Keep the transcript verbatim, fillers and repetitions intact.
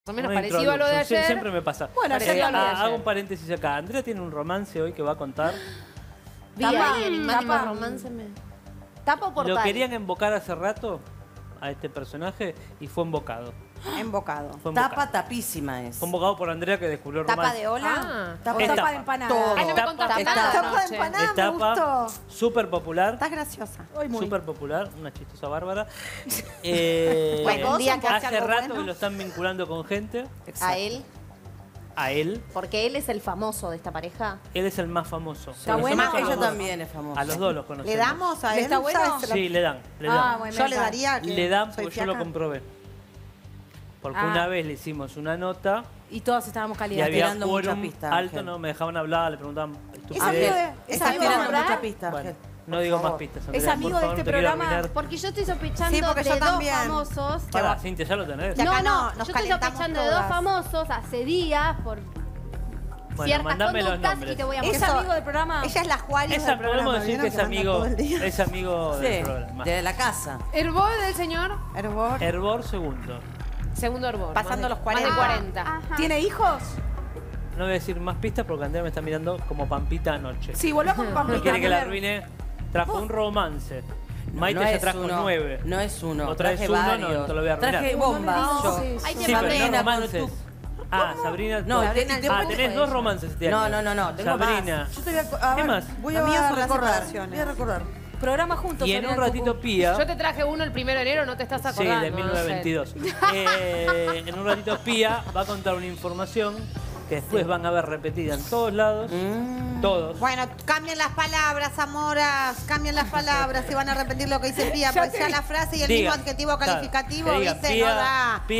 Más o menos Una parecido a lo de introducción. ayer. Sie- Siempre me pasa. Bueno, Eh, parecido a lo de ah, ayer. hago un paréntesis acá. Andrea tiene un romance hoy que va a contar. Vi Tapa, ahí en imagen tapa. románceme. Tapa o portal. Lo querían invocar hace rato a este personaje y fue invocado. Embocado. Fue Tapa invocado. tapísima es. Fue invocado por Andrea que descubrió el ¿Tapa romance. de ola? Ah. Tapa, Es tapa tapa. de empanada. Todo. Ay, no me Tapa, contaste tapa. nada. Tapa de anoche. empanada. Es me tapa gustó. súper popular. Estás graciosa. Hoy muy. Súper popular, una chistosa bárbara. Eh, Bueno, un día que hace hace algo rato bueno. que lo están vinculando con gente. A él, A él. porque él es el famoso de esta pareja. Él es el más famoso. Está Los bueno. demás Ella famosos. también es famosa. A los dos los conocemos. ¿Le damos a ¿Le él? está bueno? ¿Sabes? Sí, le dan. Le dan. Ah, bueno, Yo me le encanta. daría que Le dan soy porque yo lo fiaca. comprobé. Porque Ah. una vez le hicimos una nota Y todos estábamos y calientes. había tirando mucha quórum pista, alto, Ángel. no me dejaban hablar, le preguntaban ¿Es amigo estupideces. de, es Estás amigo tirando de- mucha pista, Bueno, Ángel. no digo más pistas. Andrea, ¿Es por amigo de favor, este no te quiero programa? arruinar. Porque yo estoy sospechando Sí, porque de yo dos también. famosos. Pará, Cintia, ya lo tenés. Ya No, acá no, no, yo nos estoy calentamos sospechando de dos todas. famosos hace días por Bueno, ciertas mandame los conductas nombres. y te voy a ¿Es mostrar. amigo del programa? Ella es la Juárez Esa, del pero podemos programa, decir que es ¿vieron? amigo, anda todo el día. es amigo del Sí, programa. de la casa. Herbol del señor. Herbor. Herbor segundo. Segundo hervor. Pasando más de- los cuarenta. Más de cuarenta. Ajá. ¿Tiene hijos? No voy a decir más pistas porque Andrea me está mirando como Pampita anoche. Sí, volvamos con No Pampita. quiere que la a ver. arruine. Trajo un romance. Maite no ya es trajo uno, nueve. No es uno. O traes traje uno, no, varios. te lo voy a arruinar. Traje bombas. No, yo. sí, Hay que Sí, pero no Sabrina, romances. Ah, Sabrina. No, ah, te- te- ah, te- tenés dos romances este No, año. no, no, no, tengo Sabrina. más. Yo te voy a, a ¿Qué ver, más? voy Las mías a son las recordar. separaciones. Voy a recordar. Programa juntos. Y en Sonia un del ratito Cucú. Pía. Yo te traje uno el primero de enero, no te estás Sí, acordando. de mil novecientos veintidós. Eh, en un ratito Pía va a contar una información que después van a ver repetida en todos lados. Mm. Todos. Bueno, cambien las palabras, amoras, cambien las palabras y van a repetir lo que dice Pía, Ya pues te ya vi. la frase y el Digan, mismo adjetivo claro, calificativo, que digan, ¿viste? Pía, No da. Pía